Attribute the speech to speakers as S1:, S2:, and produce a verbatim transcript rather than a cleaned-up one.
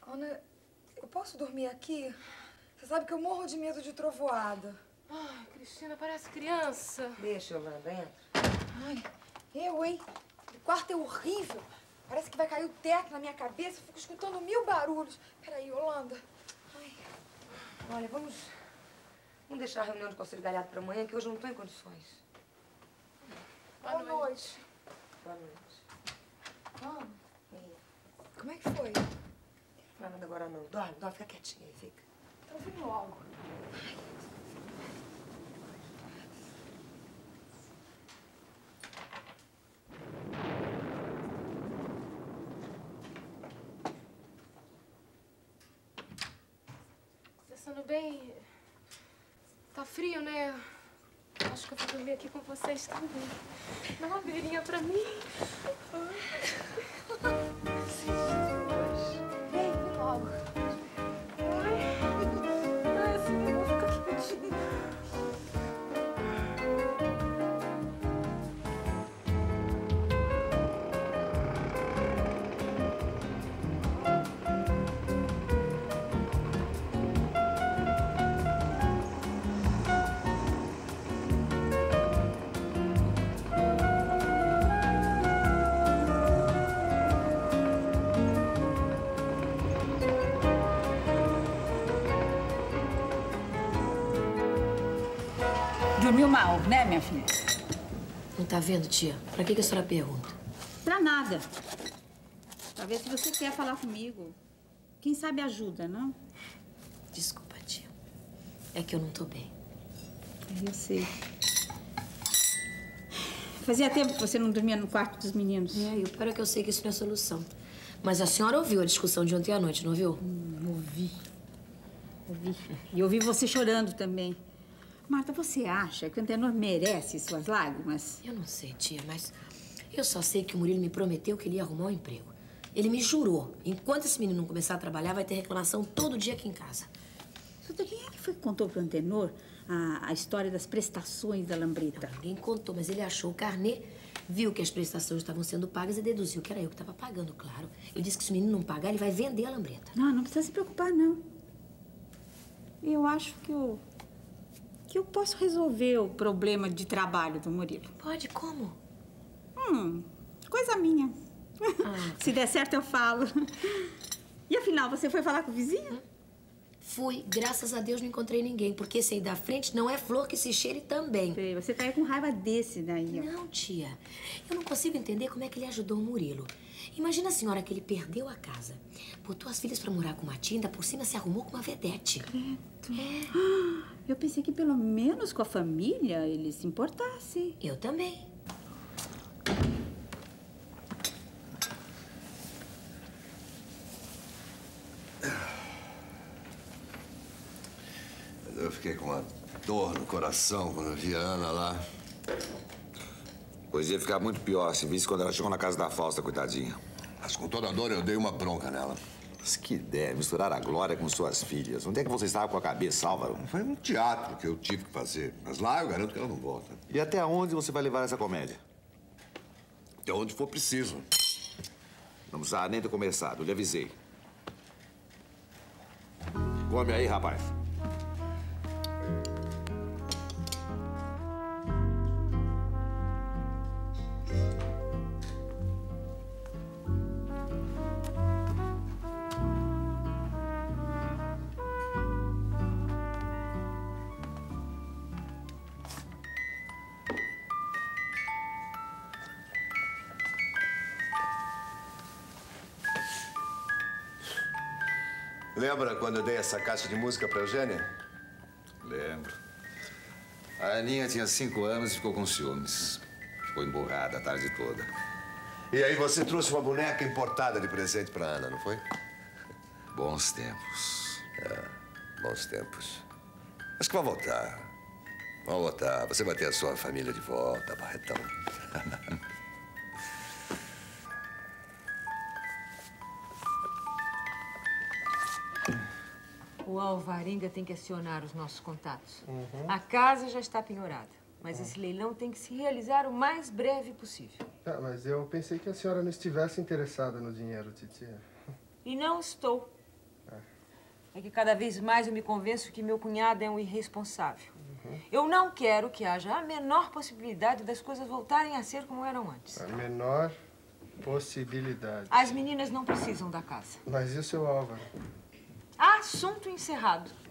S1: Ana, eu posso dormir aqui? Você sabe que eu morro de medo de trovoada.
S2: Ai, Cristina, parece criança.
S3: Deixa, Yolanda, entra.
S1: Ai, eu, hein? O quarto é horrível. Parece que vai cair o teto na minha cabeça. Eu fico escutando mil barulhos. Peraí, Yolanda. Ai.
S3: Olha, vamos... Vamos deixar a reunião de conselho galhado pra amanhã, que hoje eu não tô em condições.
S1: Boa, Boa noite. noite.
S3: Boa noite.
S1: Mano, como é que foi?
S3: Não é nada agora, não. Dorme, dorme, fica quietinha aí, fica.
S1: Então vem logo.
S2: Pensando bem... Tá frio, né? Acho que eu vou dormir aqui com vocês também. Dá uma beirinha pra mim.
S1: Vem, vem logo.
S2: Ai, assim eu vou ficar quietinha.
S4: Dormiu mal, né, minha filha?
S5: Não tá vendo, tia? Pra que, que a senhora pergunta?
S4: Pra nada. Pra ver se você quer falar comigo. Quem sabe ajuda, não?
S5: Desculpa, tia. É que eu não tô bem.
S4: Eu sei. Fazia tempo que você não dormia no quarto dos meninos.
S5: É, e o pior é que eu sei que isso não é solução. Mas a senhora ouviu a discussão de ontem à noite, não ouviu?
S4: Hum, ouvi. Ouvi. E ouvi você chorando também. Marta, você acha que o Antenor merece suas lágrimas?
S5: Eu não sei, tia, mas eu só sei que o Murilo me prometeu que ele ia arrumar um emprego. Ele me jurou, enquanto esse menino não começar a trabalhar, vai ter reclamação todo dia aqui em casa.
S4: Escuta, quem é que foi que contou pro Antenor a, a história das prestações da lambreta?
S5: Não, ninguém contou, mas ele achou o carnê, viu que as prestações estavam sendo pagas e deduziu que era eu que estava pagando, claro. Ele disse que se o menino não pagar, ele vai vender a lambreta.
S4: Não, não precisa se preocupar, não. Eu acho que eu... que eu posso resolver o problema de trabalho do Murilo.
S5: Pode? Como?
S4: Hum, coisa minha. Ah. Se der certo, eu falo. E afinal, você foi falar com o vizinho?
S5: Hum? Fui. Graças a Deus não encontrei ninguém, porque esse aí da frente não é flor que se cheire também.
S4: Sei, você tá aí com raiva desse daí, ó.
S5: Não, tia. Eu não consigo entender como é que ele ajudou o Murilo. Imagina a senhora que ele perdeu a casa, botou as filhas pra morar com uma tia, ainda por cima se arrumou com uma vedete.
S4: Credo.
S5: É.
S4: Eu pensei que pelo menos com a família ele se importasse.
S5: Eu também.
S6: Eu fiquei com uma dor no coração quando eu vi a Ana lá.
S7: Pois ia ficar muito pior se visse quando ela chegou na casa da Fausta, coitadinha.
S6: Mas com toda a dor eu dei uma bronca nela.
S7: Mas que ideia, misturar a Glória com suas filhas. Onde é que você estava com a cabeça, Álvaro?
S6: Foi um teatro que eu tive que fazer. Mas lá eu garanto que ela não volta.
S7: E até onde você vai levar essa comédia?
S6: Até onde for preciso.
S7: Não precisava nem ter começado, eu lhe avisei. Come aí, rapaz.
S6: Lembra quando eu dei essa caixa de música pra Eugênia?
S7: Lembro. A Aninha tinha cinco anos e ficou com ciúmes. Ficou emburrada a tarde toda.
S6: E aí você trouxe uma boneca importada de presente pra Ana, não foi?
S7: Bons tempos.
S6: É, bons tempos. Acho que vai voltar. Vai voltar. Você vai ter a sua família de volta, Barretão.
S8: O Alvarenga tem que acionar os nossos contatos. Uhum. A casa já está penhorada, mas uhum. esse leilão tem que se realizar o mais breve possível.
S9: Tá, mas eu pensei que a senhora não estivesse interessada no dinheiro, titia.
S8: E não estou. É que cada vez mais eu me convenço que meu cunhado é um irresponsável. Uhum. Eu não quero que haja a menor possibilidade das coisas voltarem a ser como eram antes.
S9: A menor possibilidade.
S8: As meninas não precisam da casa.
S9: Mas e o seu Álvaro?
S8: Assunto encerrado.